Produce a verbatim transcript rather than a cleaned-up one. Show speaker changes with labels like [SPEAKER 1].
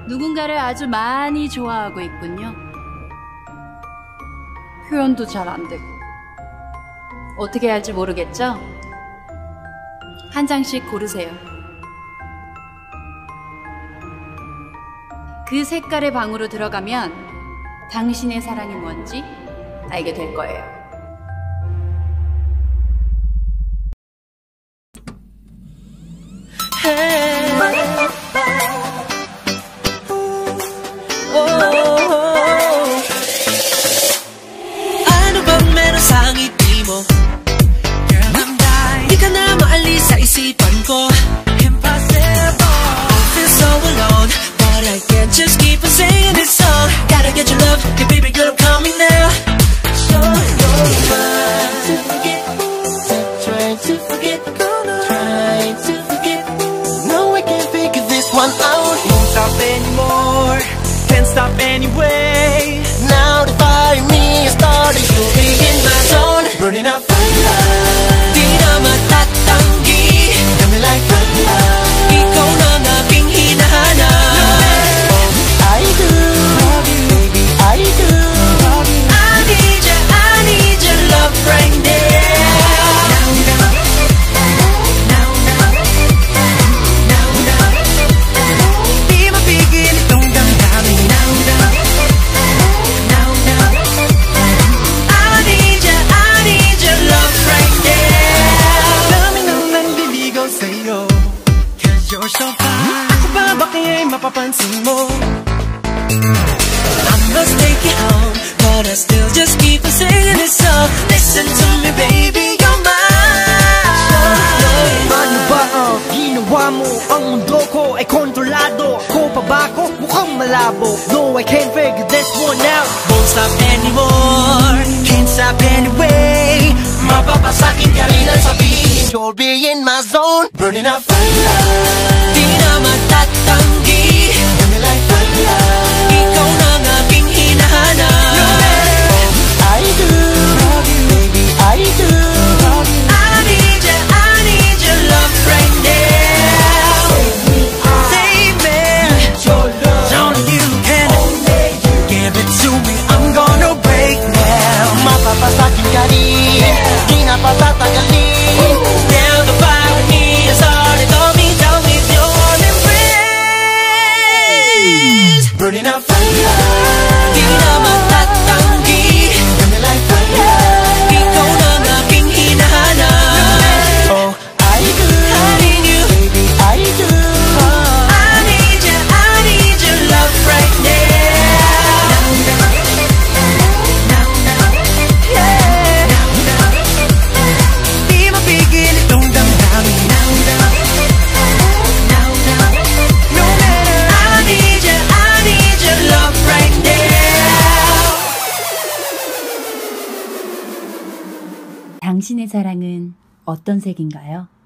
[SPEAKER 1] 누군가를 아주 많이 좋아하고 있군요. 표현도 잘 안 되고. 어떻게 해야 할지 모르겠죠? 한 장씩 고르세요. 그 색깔의 방으로 들어가면 당신의 사랑이 뭔지 알게 될 거예요.
[SPEAKER 2] Ano bang meron sa ngiti mo? Girl, I'm dying. Di ka na maalis sa isipan ko. Impossible. I feel so alone, but I can't just keep on singing this song. Gotta get your love, yeah baby girl, I'm coming now. Show your mind to forget, try to forget, try to forget. No, I can't figure this one out. Won't stop anymore, can't stop anyway. Now the fire in me is starting to be in my zone. Burning up fire, di na matatanggi. Got me like fire, ikaw na ang aking hinahanap. Oh, I do, baby, I do. I need ya, I need your love right now. Now, now, now, now. Di mapigil itong damdamin. Now, now, now, now. I need ya, I need your love right now. Dami nang nanliligaw sa'yo, 'cause you're so fine. Ako ba ba kaya'y mapapansin mo? I must take you home, but I still just keep on singing this song. Listen to me baby, you're mine.
[SPEAKER 3] Ano ba ang ginawa mo? Ang mundo ko ay kontrolado. Ako pa ba ko? Mukhang malabo. No, I can't figure this one out.
[SPEAKER 2] Won't stop anymore, can't stop anyway. Mapapasakin ka rin ang sabihin, you'll be in my zone. Burning up fire, di na matatanggi. Got me like fire, ikaw na ang aking hinahanap. Oh, I do, baby, I do. I need ya, I need your love right now. Save me, only you can. Give it to me, I'm gonna break now. Mapapasakin ka rin, di na patatagalin. Now the fire with me has started. Hold me down with your embrace. Burning up fire, di na matatanggi. Got me like fire, ikaw na ang aking hinahanap. Oh, I do, I need you, baby, I do. I need ya, I need your love right now. Now, now, yeah. Di mapigil itong damdamin. Now, now, now, now. No matter, I need ya, I need your love right now.
[SPEAKER 1] 당신의 사랑은 어떤 색인가요?